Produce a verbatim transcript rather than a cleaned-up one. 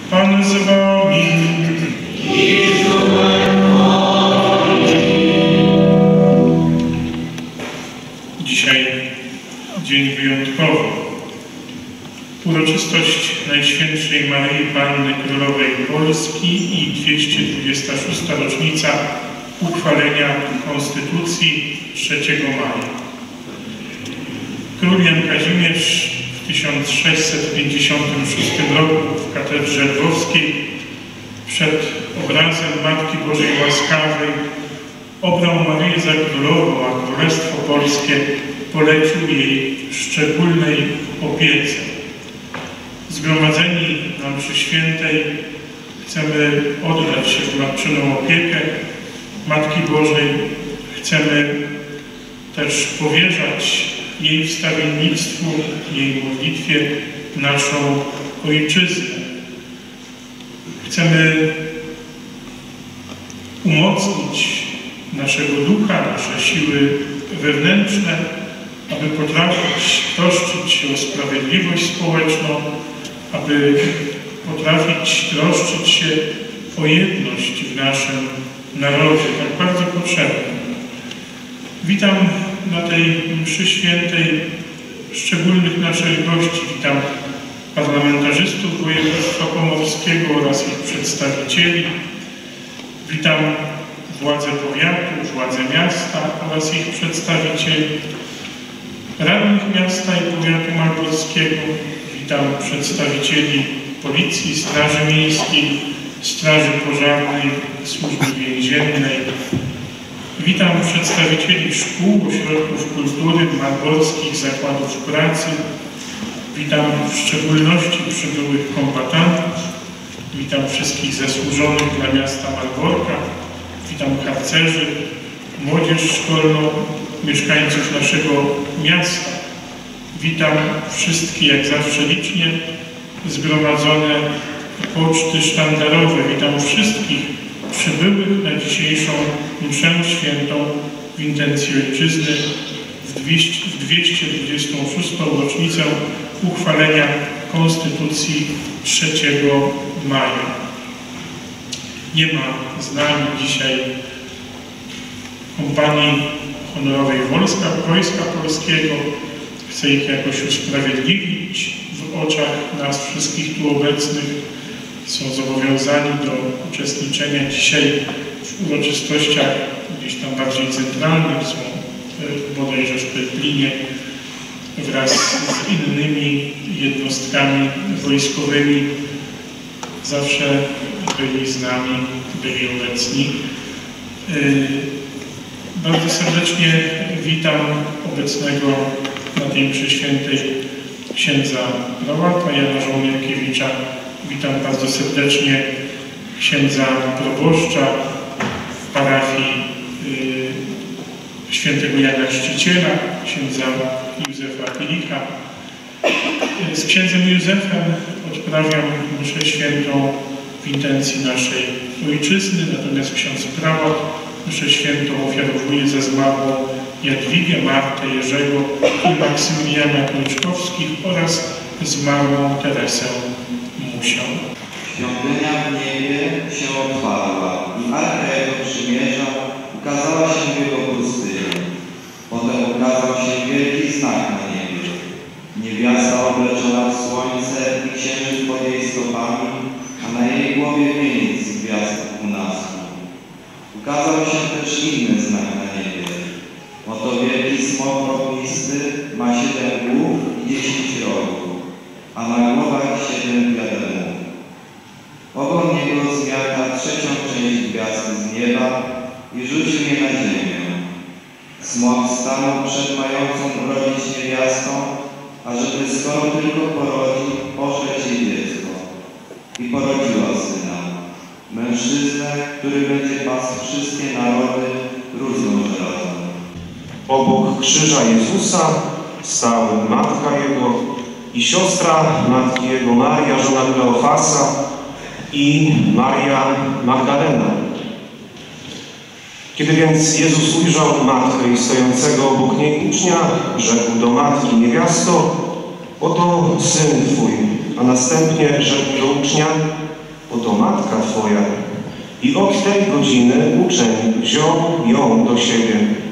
Pan z wami. Dzisiaj dzień wyjątkowy. Uroczystość Najświętszej Maryi Panny Królowej Polski i dwieście dwudziesta szósta rocznica uchwalenia Konstytucji trzeciego maja. Król Jan Kazimierz w tysiąc sześćset pięćdziesiątym szóstym roku w katedrze lwowskiej przed obrazem Matki Bożej Łaskawej obrał Maryję za królową, a Królestwo Polskie polecił jej szczególnej opiece. Zgromadzeni na mszy świętej chcemy oddać się w matczyną opiekę Matki Bożej. Chcemy też powierzać jej wstawiennictwu, jej modlitwie naszą ojczyznę. Chcemy umocnić naszego ducha, nasze siły wewnętrzne, aby potrafić troszczyć się o sprawiedliwość społeczną, aby potrafić troszczyć się o jedność w naszym narodzie, tak bardzo potrzebnym. Witam na tej mszy świętej szczególnych naszych gości. Witam parlamentarzystów województwa pomorskiego oraz ich przedstawicieli. Witam władze powiatu, władze miasta oraz ich przedstawicieli, radnych miasta i powiatu malborskiego. Witam przedstawicieli Policji, Straży Miejskiej, Straży Pożarnej, Służby Więziennej. Witam przedstawicieli szkół, ośrodków kultury, malborskich zakładów pracy. Witam w szczególności przybyłych kombatantów. Witam wszystkich zasłużonych dla miasta Malborka. Witam harcerzy, młodzież szkolną, mieszkańców naszego miasta. Witam wszystkie, jak zawsze licznie zgromadzone poczty sztandarowe. Witam wszystkich przybyłych na dzisiejszą mszę świętą w intencji ojczyzny w dwieście dwudziestą szóstą rocznicę uchwalenia Konstytucji trzeciego maja. Nie ma z nami dzisiaj kompanii honorowej Wojska, Wojska Polskiego. Chcę ich jakoś usprawiedliwić w oczach nas wszystkich tu obecnych. Są zobowiązani do uczestniczenia dzisiaj w uroczystościach gdzieś tam bardziej centralnych. Są bodajże w Pyrblinie wraz z innymi jednostkami wojskowymi. Zawsze byli z nami, byli obecni. Bardzo serdecznie witam obecnego na tej mszy świętej księdza prałata Jana Żołnierkiewicza. Witam bardzo serdecznie księdza proboszcza w parafii y, świętego Jana Chrzciciela, księdza Józefa Pilicha. Z księdzem Józefem odprawiam mszę świętą w intencji naszej ojczyzny, natomiast ksiądz prałat mszę świętą ofiarowuje za zmarłą Jadwigę, Martę, Jerzego i Maksymiliana Kluczkowskich oraz zmarłą Teresę Musiał. Świątynia w niebie się otwarła i Arka Jego Przymierza ukazała się w Jego pustyni. Potem ukazał się wielki znak na niebie. Niewiasta obleczona w słońce i księżyc pod jej stopami, a na jej głowie wieniec z gwiazd dwunastu. Ukazał się też inny znak na niebie. Oto wielki smok ognisty ma siedem głów i dziesięć rogów, a na głowach siedem diademów. Ogon niego zmiata trzecią część gwiazdy z nieba i rzucił je na ziemię. Smok stanął przed mającą urodzić niewiastą, ażeby skoro tylko porodzi, poszedł jej dziecko. I porodziła syna, mężczyznę, który będzie pasł wszystkie narody różną żelazą. Obok krzyża Jezusa stały matka Jego i siostra matki Jego Maria, żona Kleofasa i Maria Magdalena. Kiedy więc Jezus ujrzał matkę i stojącego obok niej ucznia, rzekł do matki: niewiasto, oto syn Twój, a następnie rzekł do ucznia: oto matka Twoja. I od tej godziny uczeń wziął ją do siebie.